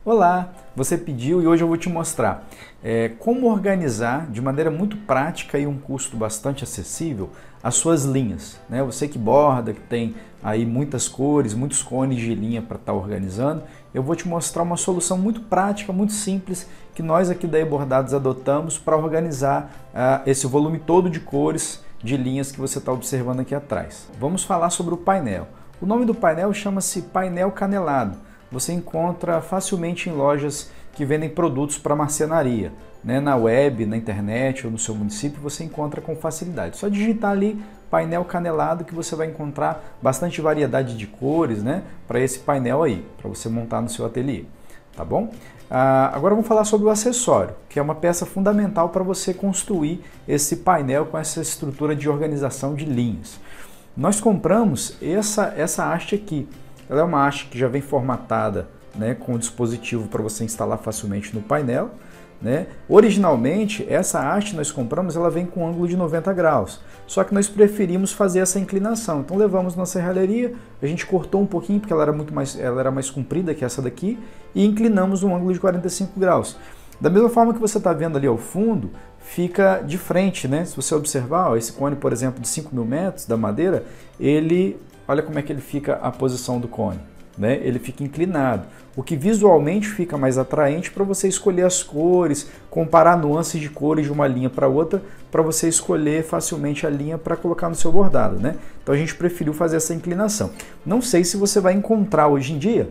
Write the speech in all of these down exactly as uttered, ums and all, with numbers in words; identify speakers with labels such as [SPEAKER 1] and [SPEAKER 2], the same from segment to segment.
[SPEAKER 1] Olá, você pediu e hoje eu vou te mostrar é, como organizar de maneira muito prática e um custo bastante acessível as suas linhas, né? Você que borda, que tem aí muitas cores, muitos cones de linha para estar organizando, eu vou te mostrar uma solução muito prática, muito simples que nós aqui da eBordados adotamos para organizar uh, esse volume todo de cores de linhas que você está observando aqui atrás. Vamos falar sobre o painel. O nome do painel chama-se painel canelado. Você encontra facilmente em lojas que vendem produtos para marcenaria, né? Na web, na internet ou no seu município você encontra com facilidade. Só digitar ali painel canelado que você vai encontrar bastante variedade de cores, né? Para esse painel aí, para você montar no seu ateliê, tá bom? Ah, agora vamos falar sobre o acessório, que é uma peça fundamental para você construir esse painel com essa estrutura de organização de linhas. Nós compramos essa, essa haste aqui. Ela é uma haste que já vem formatada, né, com o dispositivo para você instalar facilmente no painel, né? Originalmente, essa haste nós compramos, ela vem com ângulo de noventa graus, só que nós preferimos fazer essa inclinação. Então levamos na serralheria, a gente cortou um pouquinho porque ela era muito mais, ela era mais comprida que essa daqui e inclinamos um ângulo de quarenta e cinco graus. Da mesma forma que você está vendo ali ao fundo, fica de frente, né? Se você observar, ó, esse cone, por exemplo, de cinco mil metros da madeira, ele... Olha como é que ele fica a posição do cone, né? Ele fica inclinado, o que visualmente fica mais atraente para você escolher as cores, comparar nuances de cores de uma linha para outra, para você escolher facilmente a linha para colocar no seu bordado, né? Então a gente preferiu fazer essa inclinação. Não sei se você vai encontrar hoje em dia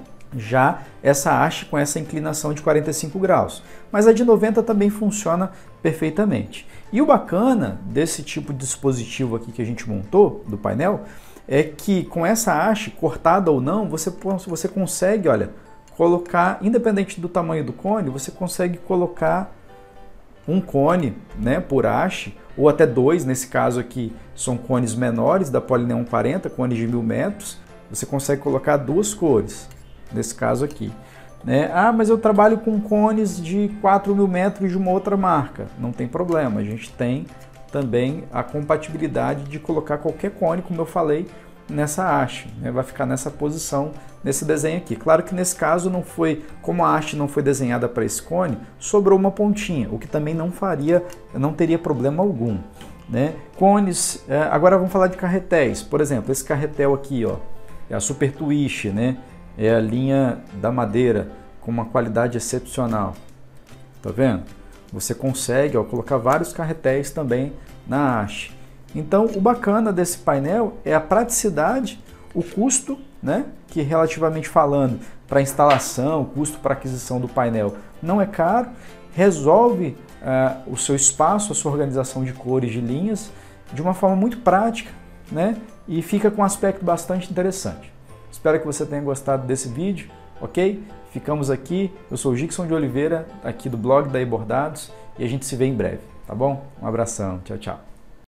[SPEAKER 1] já essa haste com essa inclinação de quarenta e cinco graus, mas a de noventa também funciona perfeitamente. E o bacana desse tipo de dispositivo aqui que a gente montou, do painel, é que com essa haste, cortada ou não, você, você consegue, olha, colocar, independente do tamanho do cone, você consegue colocar um cone, né, por haste, ou até dois, nesse caso aqui são cones menores da Polyneon quarenta, cones de mil metros, você consegue colocar duas cores, nesse caso aqui. Né? Ah, mas eu trabalho com cones de quatro mil metros de uma outra marca. Não tem problema, a gente tem também a compatibilidade de colocar qualquer cone, como eu falei, nessa haste, né? Vai ficar nessa posição, nesse desenho aqui. Claro que nesse caso não foi, como a haste não foi desenhada para esse cone, sobrou uma pontinha, o que também não faria, não teria problema algum, né? Cones, agora vamos falar de carretéis, por exemplo, esse carretel aqui, ó, é a Super Twist, né? É a linha da madeira com uma qualidade excepcional, tá vendo? Você consegue, ó, colocar vários carretéis também na haste. Então, o bacana desse painel é a praticidade, o custo, né, que relativamente falando, para instalação, o custo para aquisição do painel não é caro, resolve uh, o seu espaço, a sua organização de cores, de linhas, de uma forma muito prática, né, e fica com um aspecto bastante interessante. Espero que você tenha gostado desse vídeo, ok? Ficamos aqui, eu sou o Gixson de Oliveira, aqui do blog da eBordados, e a gente se vê em breve, tá bom? Um abração, tchau, tchau.